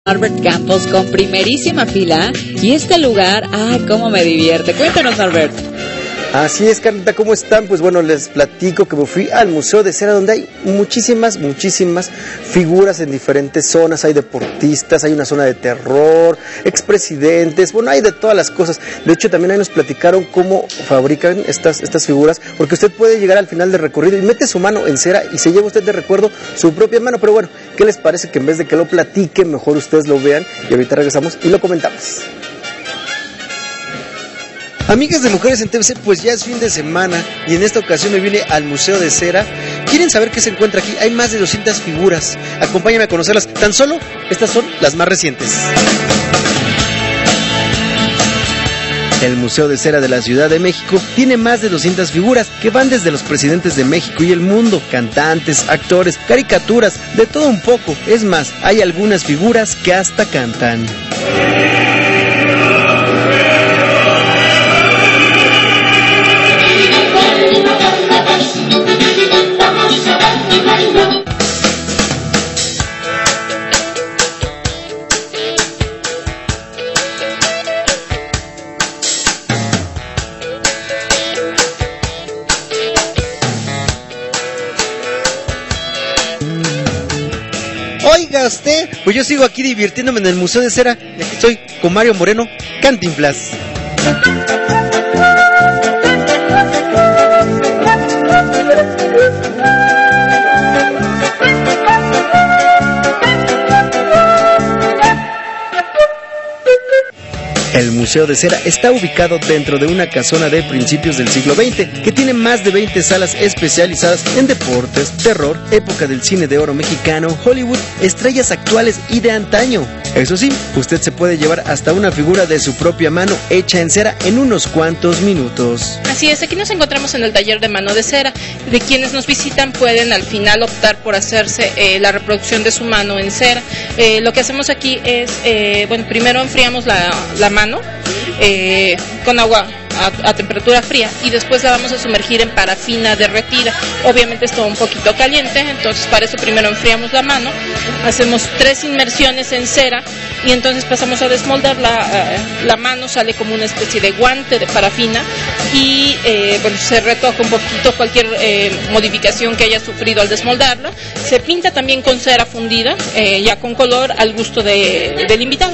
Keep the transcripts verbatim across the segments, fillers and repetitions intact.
Norbert Campos con primerísima fila y este lugar, ay, cómo me divierte. Cuéntanos, Norbert. Así es, Carlita, ¿cómo están? Pues bueno, les platico que me fui al Museo de Cera, donde hay muchísimas, muchísimas figuras en diferentes zonas. Hay deportistas, hay una zona de terror, expresidentes, bueno, hay de todas las cosas. De hecho, también ahí nos platicaron cómo fabrican estas, estas figuras, porque usted puede llegar al final del recorrido y mete su mano en cera y se lleva usted de recuerdo su propia mano. Pero bueno, ¿qué les parece que en vez de que lo platiquen, mejor ustedes lo vean y ahorita regresamos y lo comentamos? Amigas de Mujeres en T V C, pues ya es fin de semana y en esta ocasión me vine al Museo de Cera. ¿Quieren saber qué se encuentra aquí? Hay más de doscientas figuras. Acompáñame a conocerlas. Tan solo, estas son las más recientes. El Museo de Cera de la Ciudad de México tiene más de doscientas figuras que van desde los presidentes de México y el mundo, cantantes, actores, caricaturas, de todo un poco. Es más, hay algunas figuras que hasta cantan. Oiga usted, pues yo sigo aquí divirtiéndome en el Museo de Cera y aquí estoy con Mario Moreno, Cantinflas. El Museo de Cera está ubicado dentro de una casona de principios del siglo veinte que tiene más de veinte salas especializadas en deportes, terror, época del cine de oro mexicano, Hollywood, estrellas actuales y de antaño. Eso sí, usted se puede llevar hasta una figura de su propia mano hecha en cera en unos cuantos minutos. Así es, aquí nos encontramos en el taller de mano de cera. De quienes nos visitan pueden al final optar por hacerse eh, la reproducción de su mano en cera. Eh, lo que hacemos aquí es, eh, bueno, primero enfriamos la, la mano eh, con agua a, a temperatura fría y después la vamos a sumergir en parafina derretida. Obviamente está un poquito caliente, entonces para eso primero enfriamos la mano, hacemos tres inmersiones en cera y entonces pasamos a desmoldar la, la mano, sale como una especie de guante de parafina y eh, bueno, se retoca un poquito cualquier eh, modificación que haya sufrido al desmoldarla. Se pinta también con cera fundida, eh, ya con color al gusto de, del invitado.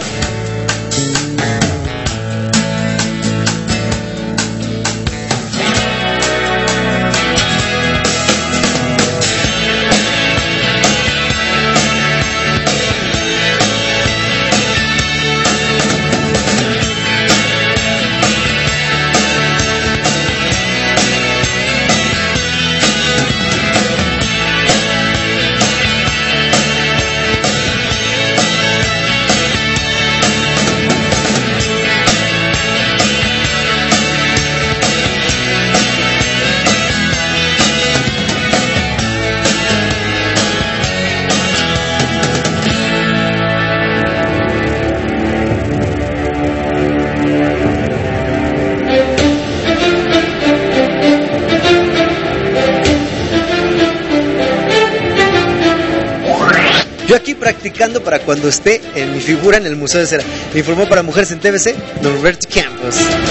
Yo aquí practicando para cuando esté en mi figura en el Museo de Cera. Me informó para Mujeres en T V C, Norbert Campos.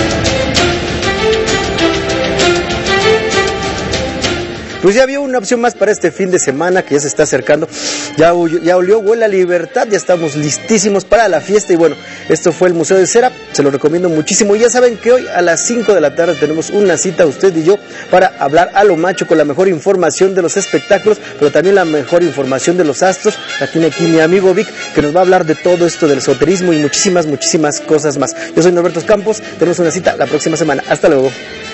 Pues ya había una opción más para este fin de semana que ya se está acercando. Ya, ya olió, huele a libertad, ya estamos listísimos para la fiesta. Y bueno, esto fue el Museo de Cera, se lo recomiendo muchísimo. Y ya saben que hoy a las cinco de la tarde tenemos una cita, usted y yo, para hablar a lo macho con la mejor información de los espectáculos, pero también la mejor información de los astros. La tiene aquí mi amigo Vic, que nos va a hablar de todo esto del esoterismo y muchísimas, muchísimas cosas más. Yo soy Norberto Campos, tenemos una cita la próxima semana. Hasta luego.